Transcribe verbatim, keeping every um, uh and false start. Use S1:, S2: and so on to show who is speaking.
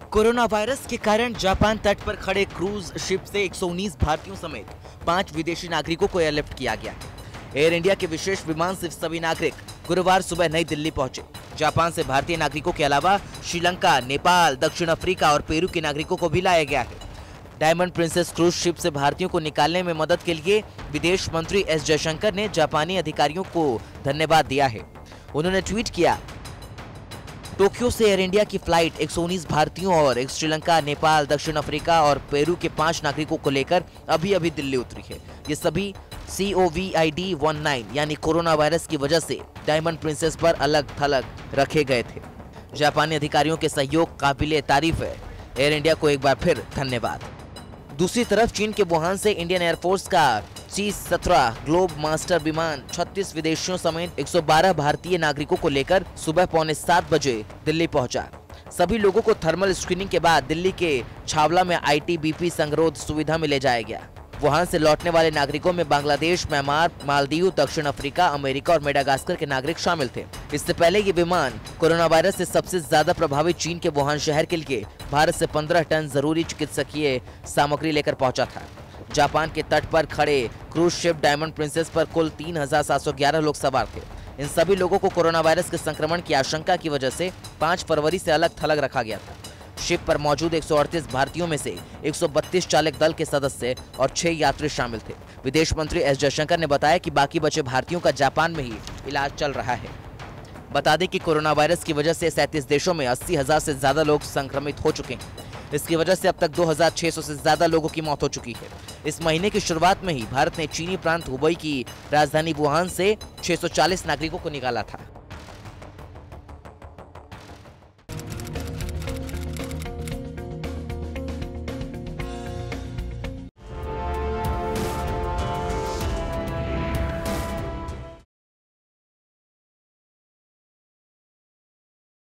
S1: Corona virus के कारण Japan तट पर खड़े क्रूज शिप से एक सौ उन्नीस भारतीयों समेत पांच विदेशी नागरिकों को एयरलिफ्ट किया गया। एयर इंडिया के विशेष विमान से सभी नागरिक गुरुवार सुबह नई दिल्ली पहुंचे। जापान से भारतीय नागरिकों के अलावा श्रीलंका, नेपाल, दक्षिण अफ्रीका और पेरू के नागरिकों को भी लाया गया है। डायमंड प्रिंसेस क्रूज शिप से भारतीयों को निकालने में मदद के लिए विदेश मंत्री एस जयशंकर ने जापानी अधिकारियों को धन्यवाद दिया है। उन्होंने ट्वीट किया, टोक्यो से एयर इंडिया की फ्लाइट एक सौ उन्नीस भारतीयों और एक श्रीलंका, नेपाल, दक्षिण अफ्रीका और पेरू के पांच नागरिकों को लेकर अभी अभी दिल्ली उतरी है। ये सभी सी ओ वी आई डी उन्नीस यानी कोरोना वायरस की वजह से डायमंड प्रिंसेस पर अलग थलग रखे गए थे। जापानी अधिकारियों के सहयोग काबिले तारीफ है। एयर इंडिया को एक बार फिर धन्यवाद। दूसरी तरफ चीन के वुहान से इंडियन एयरफोर्स का सी सत्रह ग्लोब मास्टर विमान छत्तीस विदेशियों समेत एक सौ बारह भारतीय नागरिकों को लेकर सुबह पौने सात बजे दिल्ली पहुंचा। सभी लोगों को थर्मल स्क्रीनिंग के बाद दिल्ली के छावला में आई टी बी पी संगरोध सुविधा में ले जाया गया। वुहान से लौटने वाले नागरिकों में बांग्लादेश, म्यांमार, मालदीव, दक्षिण अफ्रीका, अमेरिका और मेडागास्कर के नागरिक शामिल थे। इससे पहले ये विमान कोरोना वायरस से सबसे ज्यादा प्रभावित चीन के वुहान शहर के लिए भारत से पंद्रह टन जरूरी चिकित्सकीय सामग्री लेकर पहुंचा था। जापान के तट पर खड़े क्रूज शिप डायमंड प्रिंसेस पर कुल तीन हजार सात सौ ग्यारह लोग सवार थे। इन सभी लोगों को कोरोना वायरस के संक्रमण की आशंका की वजह से पाँच फरवरी से अलग थलग रखा गया था। शिप पर मौजूद एक सौ अड़तीस भारतीयों में से एक सौ बत्तीस चालक दल के सदस्य और छह यात्री शामिल थे। विदेश मंत्री एस जयशंकर ने बताया कि बाकी बचे भारतीयों का जापान में ही इलाज चल रहा है। बता दें कि कोरोना वायरस की वजह से सैंतीस देशों में अस्सी हजार से ज्यादा लोग संक्रमित हो चुके हैं। इसकी वजह से अब तक दो हजार छह सौ से ज्यादा लोगों की मौत हो चुकी है। इस महीने की शुरुआत में ही भारत ने चीनी प्रांत हुबई की राजधानी वुहान से छह सौ चालीस नागरिकों को निकाला था।